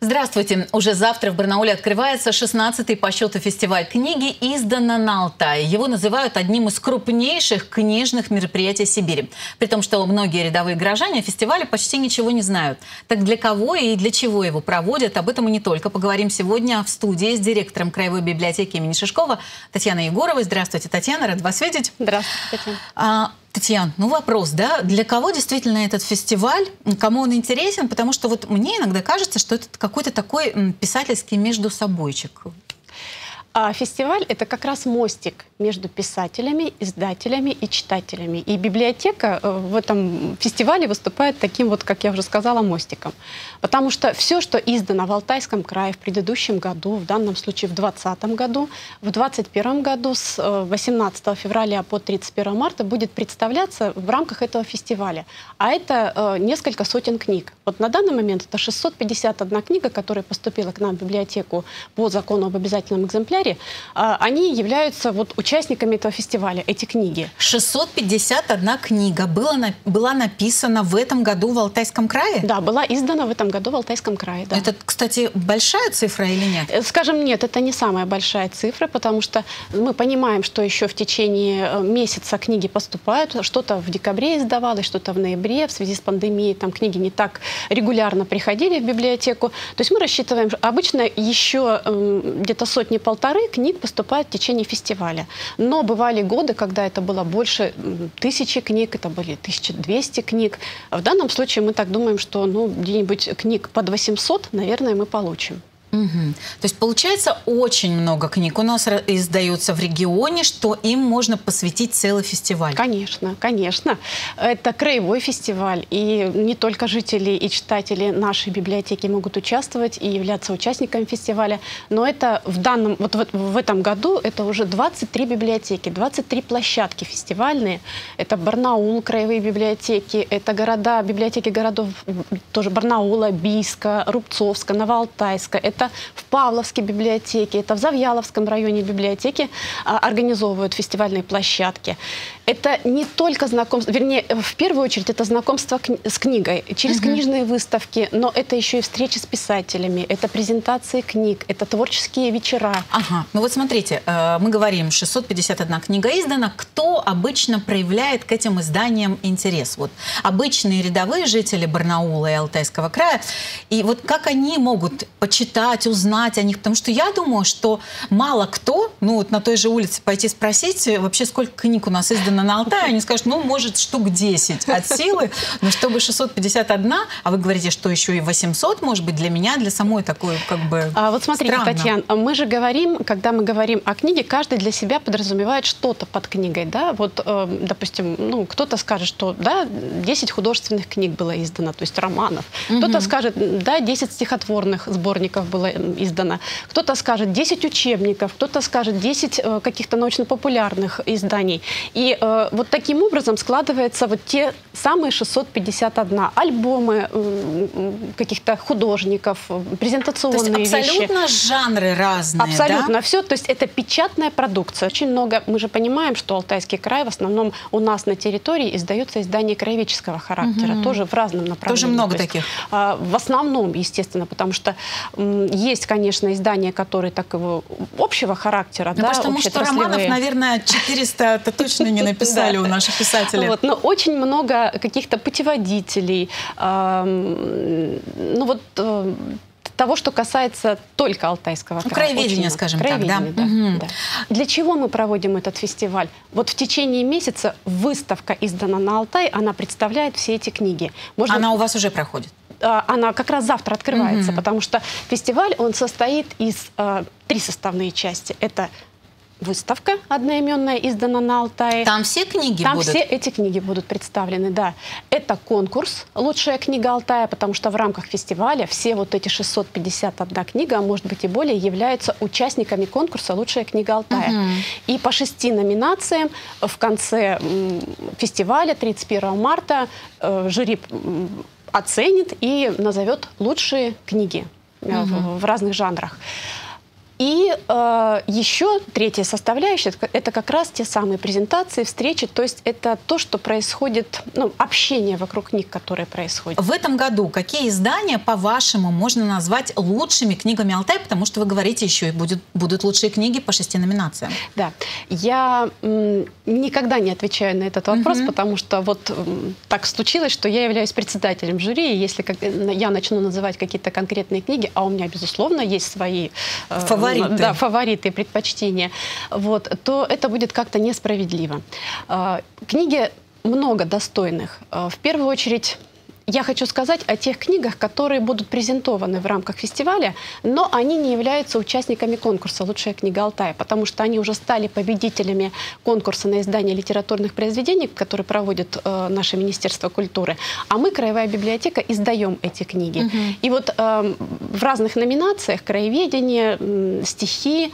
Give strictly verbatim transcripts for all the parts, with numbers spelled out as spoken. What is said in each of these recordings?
Здравствуйте! Уже завтра в Барнауле открывается шестнадцатый по счету фестиваль книги «Издано на Алтае». Его называют одним из крупнейших книжных мероприятий Сибири. При том, что многие рядовые горожане о фестивале почти ничего не знают. Так для кого и для чего его проводят, об этом и не только. Поговорим сегодня в студии с директором Краевой библиотеки имени Шишкова Татьяной Егоровой. Здравствуйте, Татьяна, рад вас видеть. Здравствуйте, Татьяна. А, Татьяна, ну вопрос, да, для кого действительно этот фестиваль, кому он интересен? Потому что вот мне иногда кажется, что это какой-то такой писательский междусобойчик. А фестиваль – это как раз мостик между писателями, издателями и читателями. И библиотека в этом фестивале выступает таким вот, как я уже сказала, мостиком. Потому что все, что издано в Алтайском крае в предыдущем году, в данном случае в двадцатом году, в двадцать первом году с восемнадцатого февраля по тридцать первое марта будет представляться в рамках этого фестиваля. А это несколько сотен книг. Вот на данный момент это шестьсот пятьдесят одна книга, которая поступила к нам в библиотеку по закону об обязательном экземпляре. Они являются вот участниками этого фестиваля, эти книги. шестьсот пятьдесят одна книга была, на, была написана в этом году в Алтайском крае? Да, была издана в этом году в Алтайском крае. Да. Это, кстати, большая цифра или нет? Скажем, нет, это не самая большая цифра, потому что мы понимаем, что еще в течение месяца книги поступают. Что-то в декабре издавалось, что-то в ноябре. В связи с пандемией там книги не так регулярно приходили в библиотеку. То есть мы рассчитываем, обычно еще где-то сотни-полторы книг поступают в течение фестиваля. Но бывали годы, когда это было больше тысячи книг, это были тысяча двести книг. В данном случае мы так думаем, что ну, где-нибудь книг под восемьсот, наверное, мы получим. Угу. То есть, получается, очень много книг у нас издается в регионе, что им можно посвятить целый фестиваль. Конечно, конечно. Это краевой фестиваль, и не только жители и читатели нашей библиотеки могут участвовать и являться участниками фестиваля, но это в данном, вот в, в этом году это уже двадцать три библиотеки, двадцать три площадки фестивальные. Это Барнаул, краевые библиотеки, это города, библиотеки городов тоже Барнаула, Бийска, Рубцовска, Новоалтайска, это в Павловской библиотеке, это в Завьяловском районе библиотеки а, организовывают фестивальные площадки. Это не только знакомство, вернее, в первую очередь это знакомство кни с книгой, через угу. книжные выставки, но это еще и встречи с писателями, это презентации книг, это творческие вечера. Ага, ну вот смотрите, мы говорим, шестьсот пятьдесят одна книга издана. Кто обычно проявляет к этим изданиям интерес? Вот обычные рядовые жители Барнаула и Алтайского края. И вот как они могут почитать, узнать о них? Потому что я думаю, что мало кто, ну вот на той же улице пойти спросить, вообще сколько книг у нас издано на Алтае, они скажут, ну, может, штук десять от силы, но чтобы шестьсот пятьдесят одна, а вы говорите, что еще и восемьсот, может быть, для меня, для самой такой, как бы, а вот смотрите, странно. Татьяна, мы же говорим, когда мы говорим о книге, каждый для себя подразумевает что-то под книгой, да, вот, э, допустим, ну, кто-то скажет, что, да, десять художественных книг было издано, то есть романов, угу. кто-то скажет, да, десять стихотворных сборников было издано, кто-то скажет десять учебников, кто-то скажет десять э, каких-то научно-популярных изданий, и э, вот таким образом складываются вот те самые шестьсот пятьдесят одна альбомы э, каких-то художников, презентационные вещи. То есть абсолютно вещи. жанры разные, Абсолютно да? все. То есть это печатная продукция. Очень много, мы же понимаем, что Алтайский край в основном у нас на территории издаются издания краеведческого характера, угу. тоже в разном направлении. Тоже много есть, таких? А, в основном, естественно, потому что м, есть, конечно, издания, которые такого общего характера. Ну, да, потому что романов, наверное, четыреста это точно не написали у наших писателей. Вот, но очень много каких-то путеводителей, э, ну вот э, того, что касается только Алтайского края. Краеведение, скажем так, да? Да, угу. да. Для чего мы проводим этот фестиваль? Вот в течение месяца выставка издана на Алтай, она представляет все эти книги. Можно... Она у вас уже проходит? Она как раз завтра открывается, угу. потому что фестиваль, он состоит из э, три составные части. Это выставка одноименная, издана на Алтае. Там все книги Там будут? все эти книги будут представлены, да. Это конкурс «Лучшая книга Алтая», потому что в рамках фестиваля все вот эти шестьсот пятьдесят одна книга, а может быть и более, являются участниками конкурса «Лучшая книга Алтая». Угу. И по шести номинациям в конце фестиваля тридцать первого марта жюри оценит и назовет лучшие книги угу. в, в разных жанрах. И э, еще третья составляющая – это как раз те самые презентации, встречи, то есть это то, что происходит, ну, общение вокруг книг, которые происходят. В этом году какие издания, по-вашему, можно назвать лучшими книгами Алтая? Потому что вы говорите, еще и будет, будут лучшие книги по шести номинациям. Да, я м, никогда не отвечаю на этот вопрос, Uh-huh. потому что вот м, так случилось, что я являюсь председателем жюри, и если как, я начну называть какие-то конкретные книги, а у меня, безусловно, есть свои э, фавориты. Да, фавориты, предпочтения, вот, то это будет как-то несправедливо. Э, книги много достойных. Э, в первую очередь, я хочу сказать о тех книгах, которые будут презентованы в рамках фестиваля, но они не являются участниками конкурса «Лучшая книга Алтая», потому что они уже стали победителями конкурса на издание литературных произведений, который проводит э, наше Министерство культуры. А мы, Краевая библиотека, издаем эти книги. Uh-huh. И вот э, в разных номинациях — краеведение, э, стихи,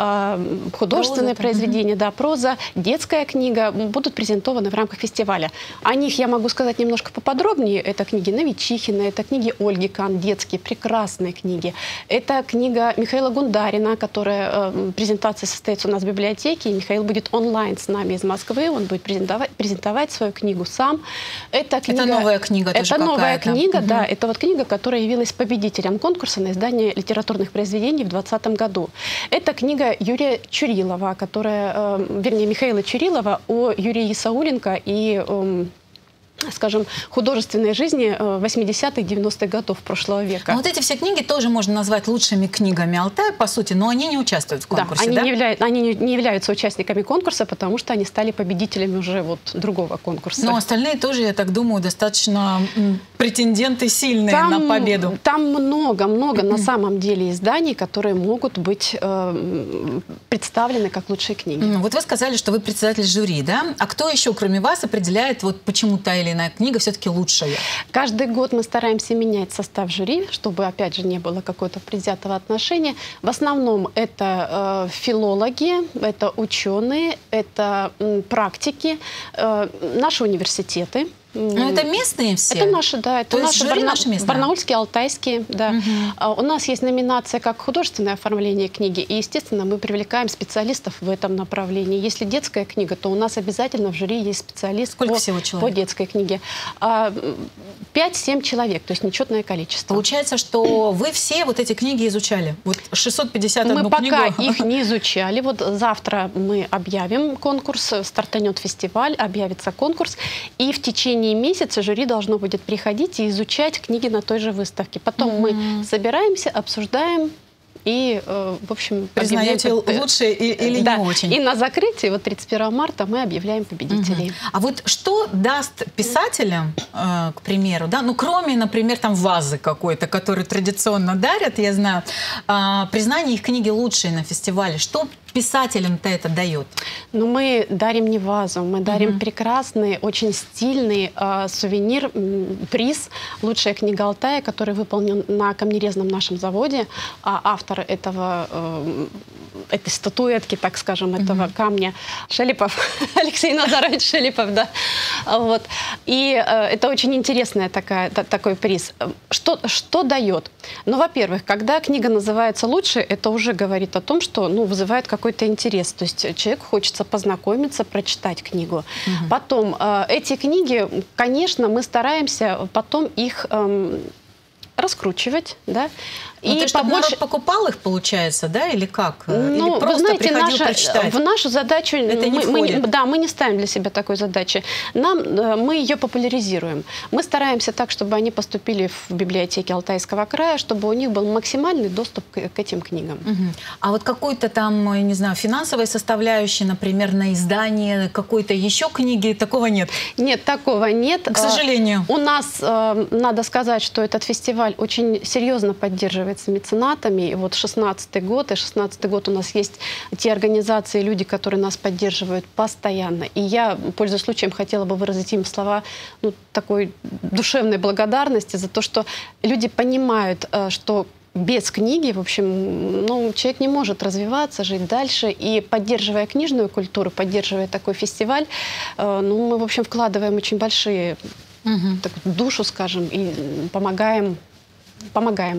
э, художественные проза, произведения, uh-huh. да, проза, детская книга — будут презентованы в рамках фестиваля. О них я могу сказать немножко поподробнее. Это книги Новичихина, это книги Ольги Кан, детские, прекрасные книги. Это книга Михаила Гундарина, которая, э, презентация состоится у нас в библиотеке, и Михаил будет онлайн с нами из Москвы, он будет презентовать, презентовать свою книгу сам. Это, книга, это новая книга тоже Это новая книга, угу. да, это вот книга, которая явилась победителем конкурса на издание литературных произведений в двадцатом году. Это книга Юрия Чурилова, которая, э, вернее, Михаила Чурилова о Юрии Исауленко и э, скажем, художественной жизни восьмидесятых-девяностых годов прошлого века. Но вот эти все книги тоже можно назвать лучшими книгами Алтая, по сути, но они не участвуют в конкурсе, да? Они, да? Не, являют, они не являются участниками конкурса, потому что они стали победителями уже вот другого конкурса. Но остальные тоже, я так думаю, достаточно претенденты сильные там, на победу. Там много-много на самом деле изданий, которые могут быть э, представлены как лучшие книги. Вот вы сказали, что вы председатель жюри, да? А кто еще, кроме вас, определяет, вот почему та или иная книга все-таки лучшая? Каждый год мы стараемся менять состав жюри, чтобы, опять же, не было какого-то предвзятого отношения. В основном это э, филологи, это ученые, это э, практики, э, наши университеты. Но это местные все? Это наши, да. Это То наши, есть жюри барна... наши местные? Барнаульские, алтайские, да. Угу. А, у нас есть номинация как художественное оформление книги, и, естественно, мы привлекаем специалистов в этом направлении. Если детская книга, то у нас обязательно в жюри есть специалист Сколько по, всего человек? по детской книге. пять-семь человек, то есть нечетное количество. Получается, что вы все вот эти книги изучали? Вот шестьсот пятьдесят одну мы пока книгу... их не изучали. Вот завтра мы объявим конкурс, стартанет фестиваль, объявится конкурс, и в течение месяца жюри должно будет приходить и изучать книги на той же выставке. Потом mm-hmm. мы собираемся, обсуждаем и, э, в общем, признаете лучшие или да. не очень. И на закрытии, вот тридцать первого марта, мы объявляем победителей. Mm-hmm. А вот что даст писателям, э, к примеру, да, ну, кроме, например, там вазы какой-то, которую традиционно дарят, я знаю, э, признание их книги лучшие на фестивале, что писателям-то это дает? Ну, мы дарим не вазу, мы дарим Uh-huh. прекрасный, очень стильный э, сувенир, приз «Лучшая книга Алтая», который выполнен на камнерезном нашем заводе. А автор этого, э, этой статуэтки, так скажем, этого Uh-huh. камня Шелепов, Алексей Назарович Шелепов, да. Вот. И э, это очень интересный такая, та, такой приз. Что, что дает? Ну, во-первых, когда книга называется «Лучшая», это уже говорит о том, что, ну, вызывает какой-то какой-то интерес. То есть человеку хочется познакомиться, прочитать книгу. Угу. Потом, э, эти книги, конечно, мы стараемся потом их э, раскручивать, да. Ну, и то, чтобы побольше... народ покупал их, получается, да, или как? Ну, или просто вы знаете, приходил наша, прочитать? В нашу задачу это не мы, входит. мы, да, мы не ставим для себя такой задачи. Нам, мы ее популяризируем. Мы стараемся так, чтобы они поступили в библиотеки Алтайского края, чтобы у них был максимальный доступ к, к этим книгам. Угу. А вот какой-то там, я не знаю, финансовой составляющей, например, на издание какой-то еще книги, такого нет? Нет, такого нет. К сожалению. У нас, надо сказать, что этот фестиваль очень серьезно поддерживается меценатами. И вот шестнадцатый год, и шестнадцатый год у нас есть те организации, люди, которые нас поддерживают постоянно. И я, пользуясь случаем, хотела бы выразить им слова, ну, такой душевной благодарности за то, что люди понимают, что без книги, в общем, ну, человек не может развиваться, жить дальше. И поддерживая книжную культуру, поддерживая такой фестиваль, ну, мы, в общем, вкладываем очень большие, угу. так, душу, скажем, и помогаем, помогаем.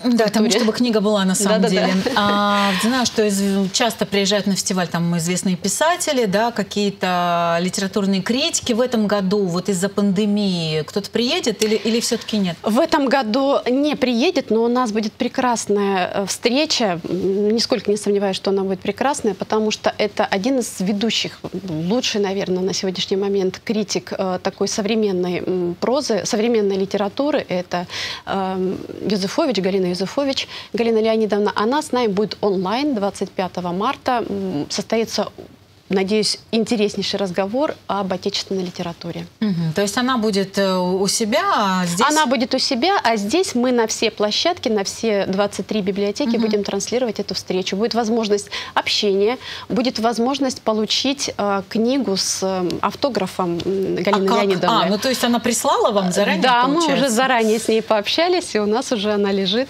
Да, тому, чтобы книга была на самом да, деле. Да, да. А, знаю, что из, часто приезжают на фестиваль там известные писатели, да, какие-то литературные критики. В этом году вот из-за пандемии кто-то приедет или, или все-таки нет? В этом году не приедет, но у нас будет прекрасная встреча. Нисколько не сомневаюсь, что она будет прекрасная, потому что это один из ведущих, лучший, наверное, на сегодняшний момент критик такой современной прозы, современной литературы. Это Юзефович, Галина Юзефович, Галина Леонидовна. Она с нами будет онлайн двадцать пятого марта. Состоится, надеюсь, интереснейший разговор об отечественной литературе. Угу. То есть она будет у себя, а здесь... Она будет у себя, а здесь мы на все площадки, на все двадцать три библиотеки угу. будем транслировать эту встречу. Будет возможность общения, будет возможность получить э, книгу с э, автографом Галины а Леонидовны. А, ну то есть она прислала вам заранее, Да, получается? мы уже заранее с ней пообщались, и у нас уже она лежит.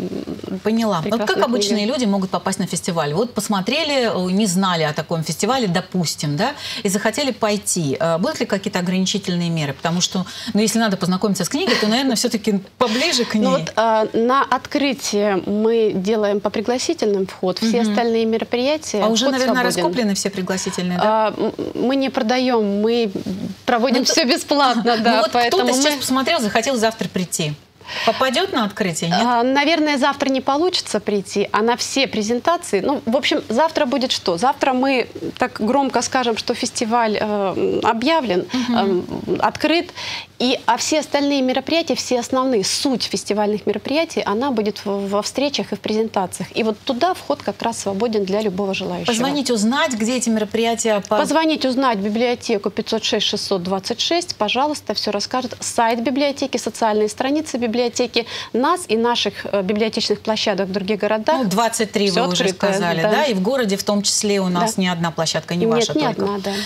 Поняла. Вот как книга. обычные люди могут попасть на фестиваль? Вот посмотрели, не знали о таком фестивале, допустим, да, и захотели пойти. Будут ли какие-то ограничительные меры? Потому что, ну, если надо познакомиться с книгой, то, наверное, все-таки поближе к ней. Ну, вот, а, на открытие мы делаем по пригласительным вход. Все угу. остальные мероприятия. А уже, наверное, свободен. раскуплены все пригласительные, да? А, мы не продаем, мы проводим ну, все то... бесплатно, да. Ну, вот кто-то мы... сейчас посмотрел, захотел завтра прийти. Попадет на открытие, нет? А, наверное, завтра не получится прийти, а на все презентации... Ну, в общем, завтра будет что? Завтра мы так громко скажем, что фестиваль э, объявлен, угу. э, открыт, и, а все остальные мероприятия, все основные, суть фестивальных мероприятий, она будет в, во встречах и в презентациях. И вот туда вход как раз свободен для любого желающего. Позвонить, узнать, где эти мероприятия... По... Позвонить, узнать библиотеку пятьсот шесть шестьсот двадцать шесть, пожалуйста, все расскажет. Сайт библиотеки, социальные страницы библиотеки, нас и наших э, библиотечных площадок в других городах. Ну, двадцать три вы уже открытое, сказали, да. да? И в городе в том числе у нас да. ни одна площадка, не Нет, ваша не только. Одна, да.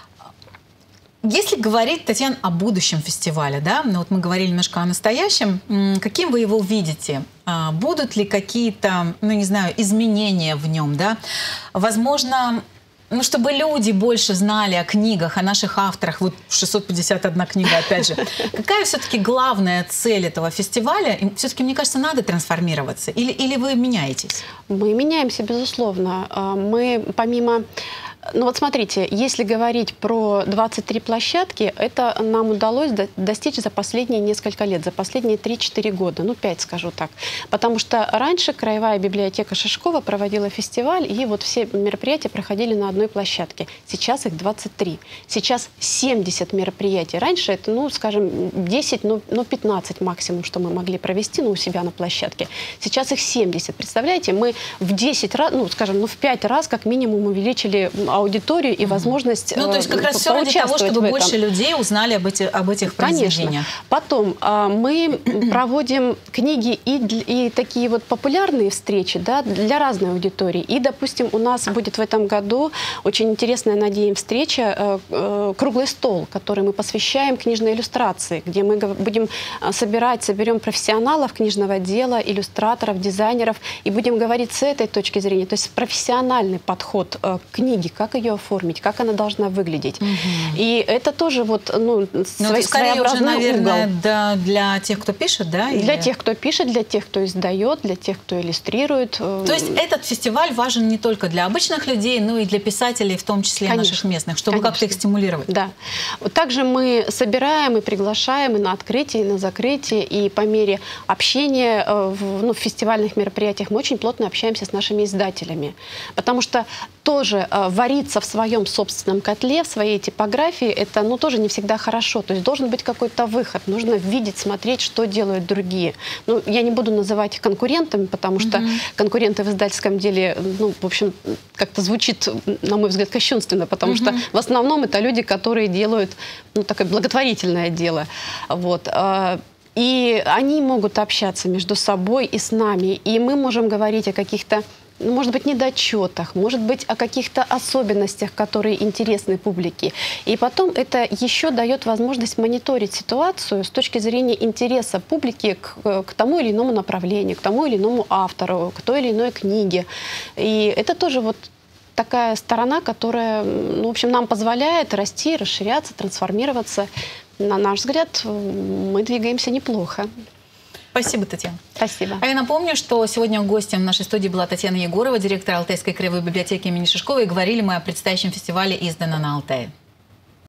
Если говорить, Татьяна, о будущем фестиваля, да, ну вот мы говорили немножко о настоящем, каким вы его видите? Будут ли какие-то, ну не знаю, изменения в нем, да? Возможно, ну, чтобы люди больше знали о книгах, о наших авторах, вот шестьсот пятьдесят одна книга, опять же. Какая все-таки главная цель этого фестиваля? Все-таки, мне кажется, надо трансформироваться. Или, или вы меняетесь? Мы меняемся, безусловно. Мы помимо... Ну вот смотрите, если говорить про двадцать три площадки, это нам удалось достичь за последние несколько лет, за последние три-четыре года, ну пять, скажу так. Потому что раньше Краевая библиотека Шишкова проводила фестиваль, и вот все мероприятия проходили на одной площадке. Сейчас их двадцать три. Сейчас семьдесят мероприятий. Раньше это, ну, скажем, десять, ну, ну пятнадцать максимум, что мы могли провести, ну, у себя на площадке. Сейчас их семьдесят. Представляете, мы в десять раз, ну, скажем, ну, в пять раз как минимум увеличили аудиторию и возможность Ну, то есть как раз все ради того, чтобы больше людей узнали об, эти, об этих произведениях. Конечно. Потом а, мы проводим книги и, и такие вот популярные встречи, да, для разной аудитории. И, допустим, у нас будет в этом году очень интересная, надеем, встреча э, э, «Круглый стол», который мы посвящаем книжной иллюстрации, где мы будем собирать, соберем профессионалов книжного дела, иллюстраторов, дизайнеров, и будем говорить с этой точки зрения, то есть профессиональный подход э, к книге, как ее оформить, как она должна выглядеть. Угу. И это тоже вот, ну, ну свой, скорее уже, наверное, да, для тех, кто пишет, да? Для или... тех, кто пишет, для тех, кто издает, для тех, кто иллюстрирует. То есть этот фестиваль важен не только для обычных людей, но и для писателей, в том числе Конечно. наших местных, чтобы как-то их стимулировать. Да. Также мы собираем и приглашаем и на открытие, и на закрытие, и по мере общения в, ну, в фестивальных мероприятиях мы очень плотно общаемся с нашими издателями, потому что тоже э, вариться в своем собственном котле, в своей типографии, это, ну, тоже не всегда хорошо. То есть должен быть какой-то выход. Нужно видеть, смотреть, что делают другие. Ну, я не буду называть их конкурентами, потому что mm-hmm. конкуренты в издательском деле, ну, в общем, как-то звучит, на мой взгляд, кощунственно, потому mm-hmm. что в основном это люди, которые делают, ну, такое благотворительное дело. Вот. И они могут общаться между собой и с нами. И мы можем говорить о каких-то, может быть, недочетах, может быть, о каких-то особенностях, которые интересны публике. И потом это еще дает возможность мониторить ситуацию с точки зрения интереса публики к, к тому или иному направлению, к тому или иному автору, к той или иной книге. И это тоже вот такая сторона, которая, ну, в общем, нам позволяет расти, расширяться, трансформироваться. На наш взгляд, мы двигаемся неплохо. Спасибо, Татьяна. Спасибо. А я напомню, что сегодня гостем нашей студии была Татьяна Егорова, директор Алтайской краевой библиотеки имени Шишкова, и говорили мы о предстоящем фестивале «Издано на Алтае».